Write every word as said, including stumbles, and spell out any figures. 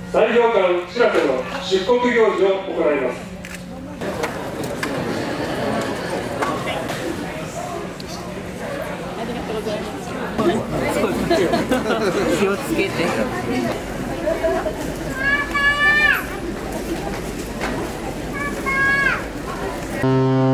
最上艦しらせの出国行事を行います。 気をつけて。 パパ